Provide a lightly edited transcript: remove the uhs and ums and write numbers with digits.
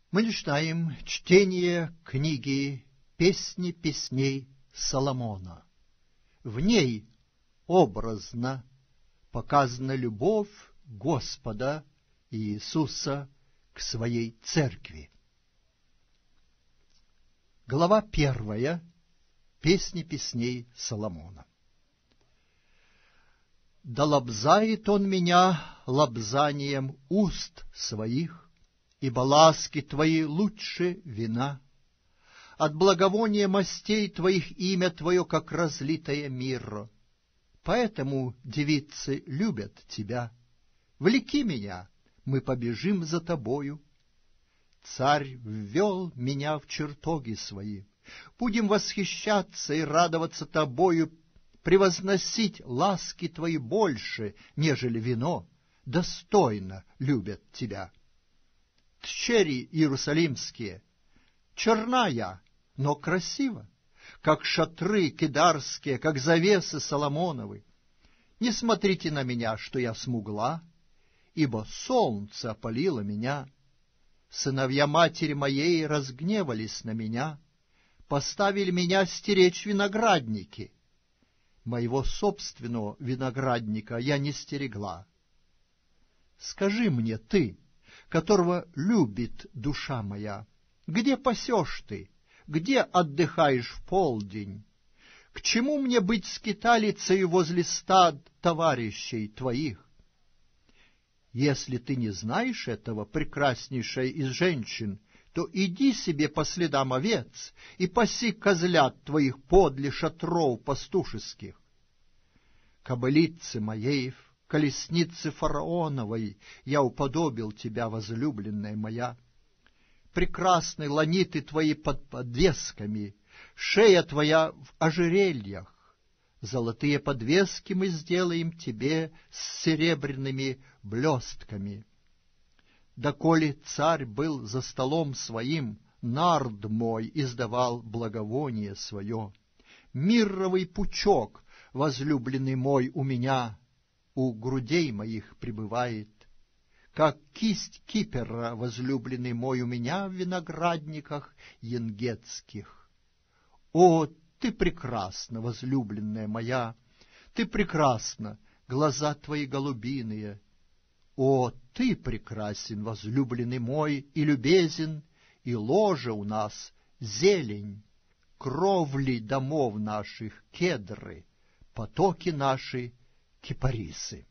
Мы начинаем чтение книги «Песни песней Соломона». В ней образно показана любовь Господа Иисуса к своей церкви. Глава 1. Песни песней Соломона. «Да лобзает он меня лобзанием уст своих, ибо ласки твои лучше вина. От благовония мастей твоих имя твое, как разлитое мирро. Поэтому девицы любят тебя. Влеки меня, мы побежим за тобою. Царь ввел меня в чертоги свои. Будем восхищаться и радоваться тобою, превозносить ласки твои больше, нежели вино, достойно любят тебя. Тщери иерусалимские, черна я, но красива, как шатры кедарские, как завесы Соломоновы. Не смотрите на меня, что я смугла, ибо солнце опалило меня. Сыновья матери моей разгневались на меня, поставили меня стеречь виноградники. Моего собственного виноградника я не стерегла. Скажи мне ты, которого любит душа моя, где пасешь ты, где отдыхаешь в полдень? К чему мне быть скиталицею возле стад товарищей твоих? Если ты не знаешь этого, прекраснейшая из женщин, то иди себе по следам овец и паси козлят твоих подле шатров пастушеских. Кобылицы моей, колесницы фараоновой, я уподобил тебя, возлюбленная моя. Прекрасны ланиты твои под подвесками, шея твоя в ожерельях. Золотые подвески мы сделаем тебе с серебряными блестками. Доколе царь был за столом своим, нард мой издавал благовоние свое. Мирровый пучок, возлюбленный мой, у меня, у грудей моих пребывает. Как кисть кипера, возлюбленный мой, у меня в виноградниках енгетских. О, ты прекрасна, возлюбленная моя, ты прекрасна, глаза твои голубиные. О, ты прекрасен, возлюбленный мой, и любезен, и ложе у нас зелень, кровли домов наших кедры, потоки наши кипарисы.